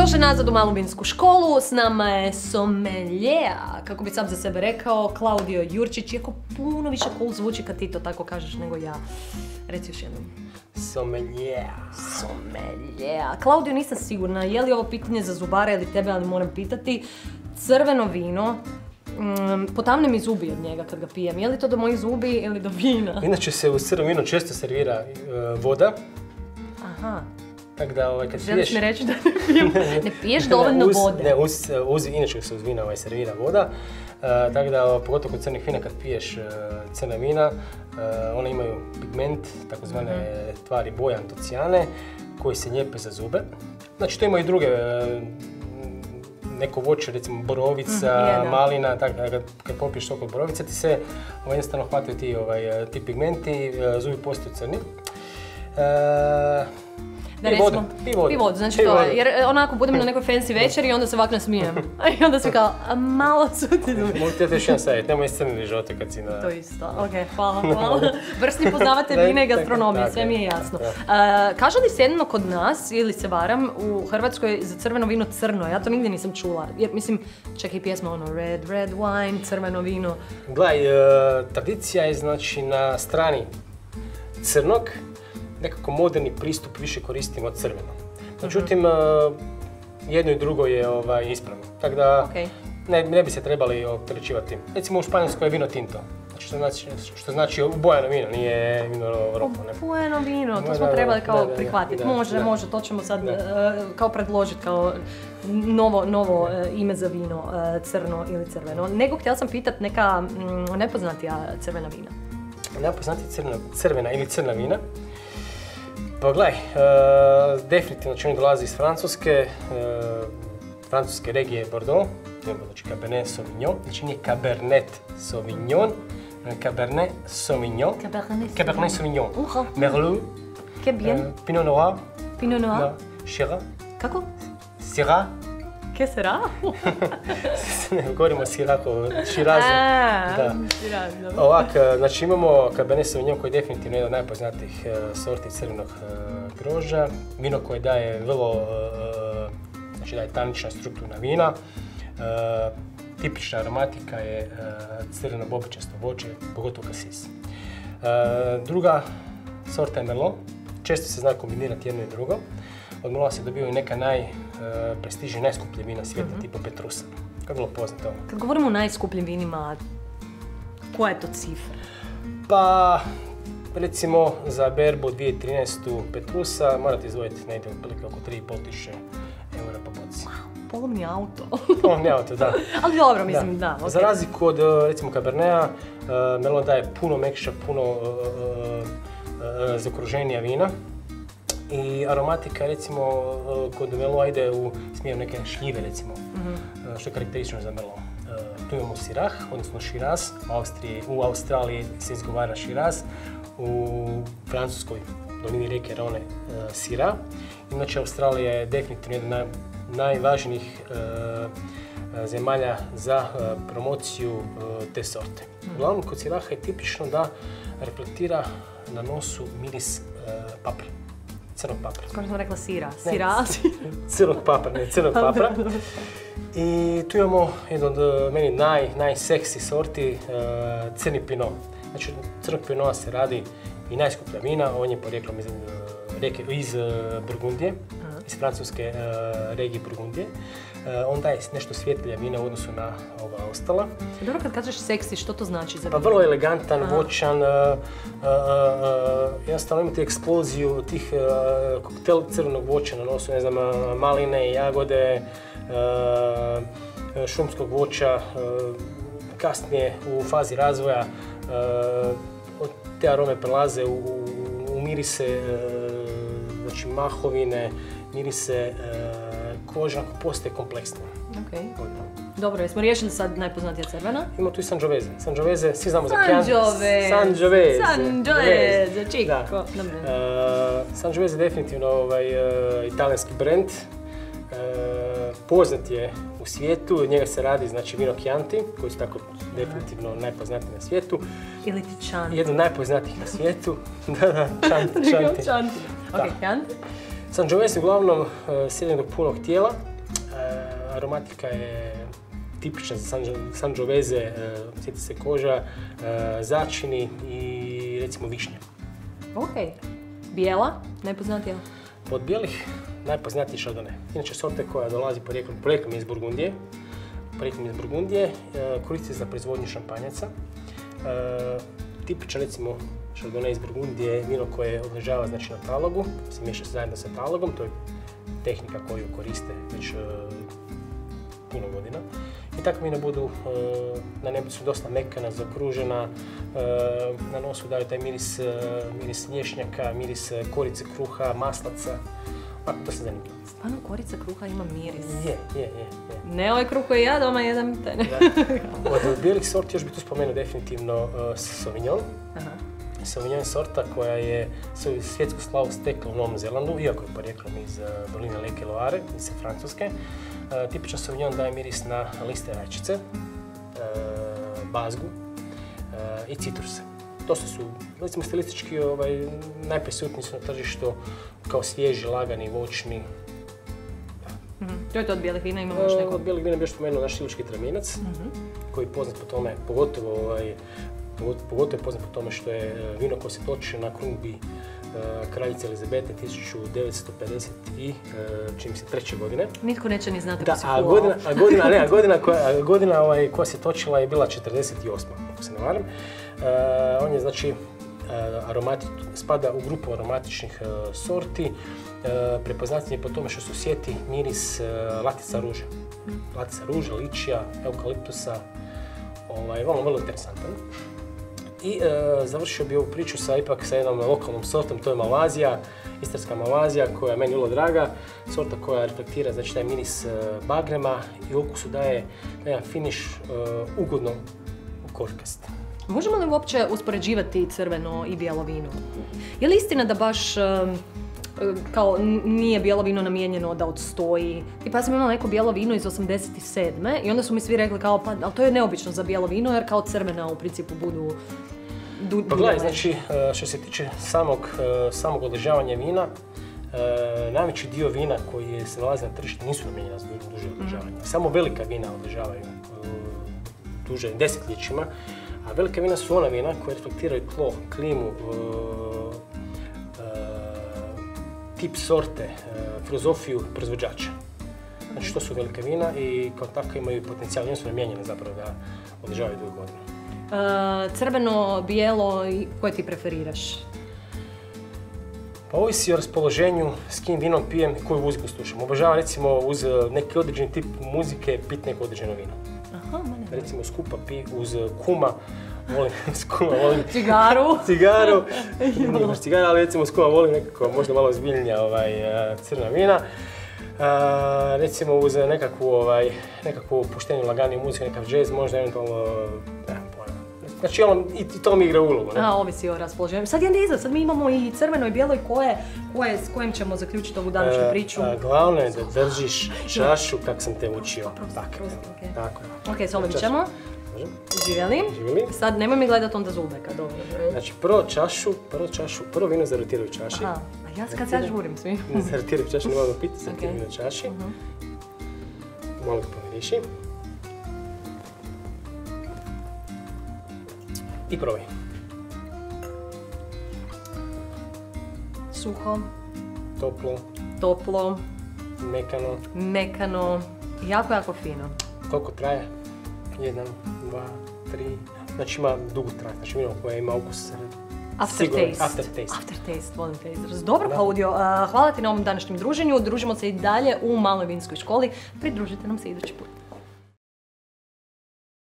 Dobrodošli nazad u malu vinsku školu, s nama je sommelier, kako bi sam za sebe rekao, Klaudio Jurčić, iako puno više cool zvuči kad ti to tako kažeš nego ja. Reci još jednom. Sommelier. Klaudio, nisam sigurna, je li ovo pitanje za zubara ili tebe, ali moram pitati. Crveno vino, potamne mi zubi od njega kad ga pijem, je li to do mojih zubi ili do vina? Inače se uz crveno vino često servira voda. Aha. Tako da kad želiš mi reći da ne piješ dovoljno vode? Ne, inače se uz vina servira voda. Tako da, pogotovo kod crnih vina kad piješ crna vina, one imaju pigment, takozvane tvari boje antocijane, koji se lijepe za zube. Znači to ima i druge, neko voće, recimo borovica, malina, tako da kad popiješ toliko borovice ti se jednostavno hvataju ti pigmenti, zubi postaju crni. Da recimo, pi vodu, znači to je, jer onako budem na nekoj fancy večeri i onda se ovako nasmijem. I onda se kao, malo su ti zubi. Mogu ti još jedan savjet, nemoj iscrnili žote kad si na... To isto, okej, hvala. Vrsni poznavatelj vina i gastronomije, sve mi je jasno. Kaže li se jedino kod nas, ili se varam, u Hrvatskoj za crveno vino crno? Ja to nigdje nisam čula, jer mislim, čak i pjesma ono red wine, crveno vino. Gledaj, tradicija je znači na strani crnog, nekako moderni pristup više koristimo od crveno. Međutim, jedno i drugo je ispravno. Tako da ne bi se trebali opterećivati. Recimo u Španjolskoj je vino tinto. Što znači ubojeno vino, nije vino ropo. Ubojeno vino, to smo trebali kao prihvatiti. Može, to ćemo sad kao predložiti kao novo ime za vino, crno ili crveno. Nego htjela sam pitat neka nepoznatija crvena vina. Nepoznatija crvena ili crna vina? Pa gledaj, definitivno će oni dolazi iz francuske regije Bordeaux, znači Cabernet Sauvignon, znači nije Cabernet Sauvignon, Cabernet Sauvignon, Cabernet Sauvignon, Merlot, Pinot Noir, Syrah. Kako? Syrah. Ke sera? Govorimo o Sirahu, Širazu. Ovak, znači imamo Cabernet Sauvignon koji je definitivno jedan od najpoznatijih sorti crvenog grožđa. Vino koje daje vrlo, znači daje tanična strukturna vina. Tipična aromatika je crveno bobičasto voće, pogotovo kasis. Druga sorta je Merlot. Često se zna kombinirati jedno i drugo. Od Merlota se dobivaju neka najprestižnija, najskuplje vina svijeta, tipa Petrusa. Kako je bilo poznato? Kad govorimo o najskupljim vinima, koja je to cifra? Pa, recimo za berbu 2013. Petrusa morate izdvojiti negdje otprilike oko 3.500 eura po boci. Polovni auto. Polovni auto, da. Ali dobro, mislim, da. Za razliku od, recimo, Caberneta, Merlot daje puno mekša, puno zaokruženija vina. I aromatika, recimo, kod Merlota ide u smjeru neke šljive, recimo, što je karakteristično za Merlot. Tu imamo Syrah, odnosno Shiraz, u Australiji se izgovara Shiraz, u Francuskoj dolini rijeke Rhone Syrah. Inače, Australija je definitivno jedna najvažnijih zemalja za promociju te sorte. Uglavnom, kod Syraha je tipično da reflektira na nosu miris papra. Crnog papra. Kako sam rekla sira? Crnog papra. I tu imamo jednu od meni najseksi sorti, crni pinot. Znači, crnog pinota se radi i najskuplja vina, on je porijeklom iz Burgundije, iz francuske regije Burgundije. On daje nešto svjetlija vina u odnosu na ova ostala. Dobro, kad kažeš seksi, što to znači za vino? Pa vrlo elegantan, voćan, jednostavno imate eksploziju tih koktel crvenog voća na nosu, ne znam, maline, jagode, šumskog voća, kasnije u fazi razvoja te arome prelaze u mirise, znači mahovine, mirise koža, postaje kompleksnije. Dobro, jesmo riješili sad najpoznatija crvena? Imamo tu i Sangiovese. Sangiovese, svi znamo za Chianti. Sangiovese, čiko. Sangiovese je definitivno italijanski brend. Poznat je u svijetu, od njega se radi znači vino Chianti, koji su tako definitivno najpoznatiji na svijetu. Ili ti Chianti. Jedno od najpoznatijih na svijetu. Chianti. Ok, Chianti. Sangiovese uglavnom sjedne do punog tijela, Aromatika je tipična za Sangiovese, sjeti se koža, začini i recimo višnje. Ok. Bijela, najpoznatija? Od bijelih najpoznatiji Chardonnay. Inače sorte koja dolazi porijeklom iz Burgundije. Koristi se za proizvodnju šampanjaca. Tipičan recimo Chardonnay iz Burgundije je vino koje odležava znači, na talogu, se miješa zajedno sa talogom, to je tehnika koju koriste već puno godina. I tako vina budu, na nebu su dosta mekana, zaokružena, na nosu daju taj miris lješnjaka, miris korice, kruha, maslaca. Ovako, to se zanimljivo. Stvarno korica kruha ima miris? Je. Ne ovaj kruh koji ja doma jedem. Od bijelih sorti još bih tu spomenuo definitivno Sauvignon. Sauvignon je sorta koja je svoju svjetsku slavu stekla u Novom Zelandu, iako je porijeklom iz doline Lake Loire, iz Francuske. Tipičan Sauvignon daje miris na liste rajčice, bazgu i citruse. To su, recimo, stilistički najprisutniji su na tržištu kao svježi, lagani, voćni. To je to od bijelih vina, imamo još neko? Od bijelih vina bih još spomenuo naš Iločki Traminac, koji je poznat po tome, pogotovo je poznat po tome što je vino koje se toči na krunbi kraljice Elizabete 1953. godine. Nitko neće ni znati da, godina koja se točila je bila 48. ako se ne varam. On je znači spada u grupu aromatičnih sorti. Prepoznatljiv je po tome što su sjeti miris latica ruže. Latica ruže, ličija, eukaliptusa. Vrlo interesantan. I završio bi ovu priču ipak sa jednom lokalnom sortom, to je Malvazija, istarska Malvazija koja je meni vrlo draga. Sorta koja reflektira znači, taj miris bagrema i u okusu daje jedan finiš ugodno korkast. Možemo li uopće uspoređivati crveno i bijelo vino? Je li istina da baš kao nije bijelo vino namijenjeno da odstoji? Tipa ja sam imala neko bijelo vino iz 87. i onda su mi svi rekli kao pa, ali to je neobično za bijelo vino jer kao crvena u principu budu... Pa gledaj, znači što se tiče samog odležavanja vina, najveći dio vina koji se nalazi na tržištu nisu namijenjena za duže odležavanje. Samo velika vina odležavaju duže desetljećima, a velika vina su ona vina koje reflektiraju tlo, klimu, tip sorte, filozofiju proizvođača. Znači to su velika vina i kao tako imaju potencijal, one su namijenjene zapravo da odležavaju dugo godina. Crveno, bijelo, koje ti preferiraš? Pa ovisi o raspoloženju, s kim vinom pijem i koju muziku slušam. Obožavam recimo uz neki određeni tip muzike pit neko određeno vino. Recimo skupa uz kuma, volim cigaru. Nije baš cigara, ali recimo uz kuma volim nekako možda malo ozbiljnija crna vina. Recimo uz nekakvu puštenju laganiju muziku, nekakav džez, možda eventualno, znači i to mi igra ulogu. Ovisi o raspoloženju. Sad mi imamo i crveno i bijelo i s kojim ćemo zaključiti ovu današnju priču. Glavno je da držiš čašu kak sam te učio. Tako. Ok, s ovim ćemo. Živjeli. Sad nemoj mi gledat onda zube kad dobro. Znači prvo vino zarotiraju u čaši. A ja kad sad žurim svi. Zarotiraju u čaši, ne moramo piti, zarotiraju vino u čaši. Malo ga pomiriši. I probaj. Suho. Toplo. Mekano. Jako fino. Koliko traje? 1, 2, 3. Znači ima dugo traje. Znači vino koje ima ukus. Aftertaste, volim te izraz. Dobro, Claudio, hvala ti na ovom današnjem druženju. Družimo se i dalje u Maloj vinskoj školi. Pridružite nam se idući put.